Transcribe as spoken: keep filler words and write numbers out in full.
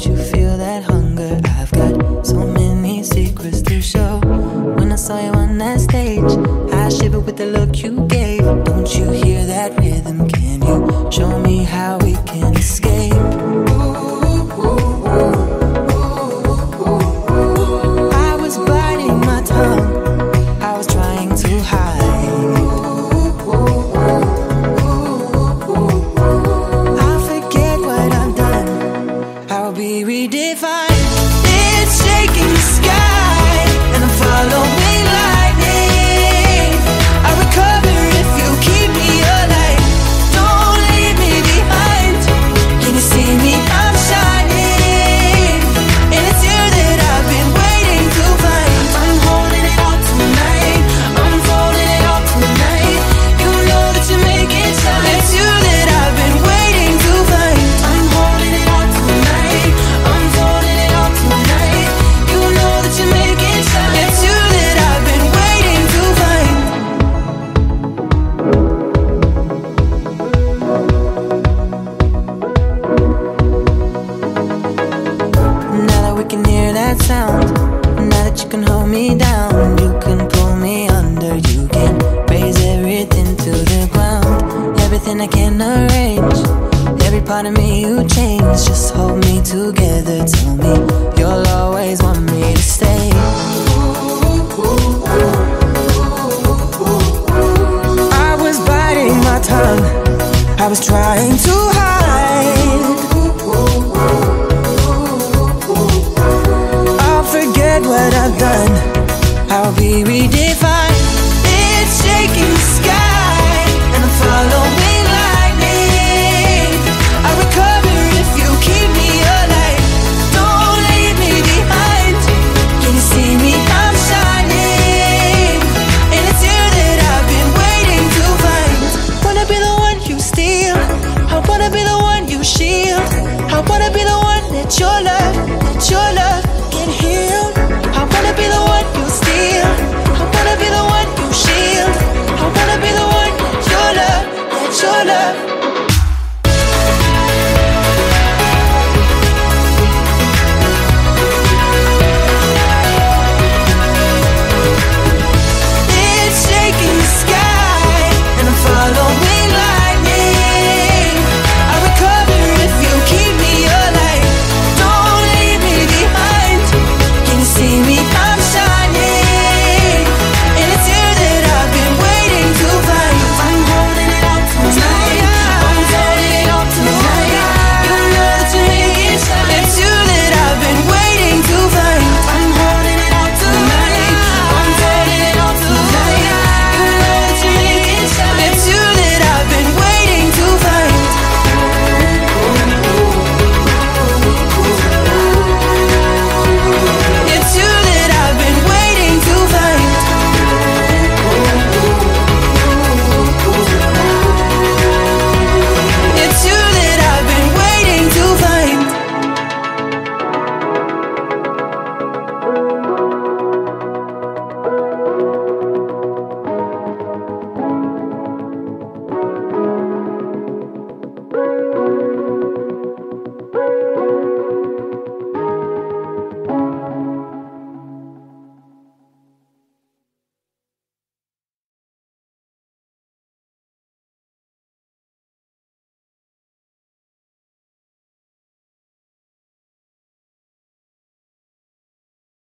Don't you feel that hunger? I've got so many secrets to show. When I saw you on that stage, I shivered with the look you gave. Don't you hear that rhythm? Can you show me how we can escape? I was biting my tongue, I was trying to hide. I'll forget what I've done, I'll be redefined. It's shaking the sky, and I'm following lightning. I recover if you keep me alive. Don't leave me behind. Can you see me? I'm shining, and it's you that I've been waiting to find. I'm holding it all tonight, I'm folding it all tonight. You know that you make it shine. It's you that I've been waiting to find. I'm holding it all tonight, I'm folding it all tonight. You know that you make it shine. It's you that I've been waiting to find. Now that we can hear that sound, now that you can hold me down, you can pull me under, you can raise everything to the ground. Everything I can arrange, every part of me you change. Just hold me together, tell me you'll always want me to stay. I was biting my tongue, I was trying to hide. I'll forget what I've done, I'll be redefined. It's shaking the sky, and I'm following lightning. I recover if you keep me alive. Don't leave me behind. Can you see me? I'm shining, and it's you that I've been waiting to find. Wanna be the one you steal, I wanna be the one you shield. I wanna be the one that your love, that your love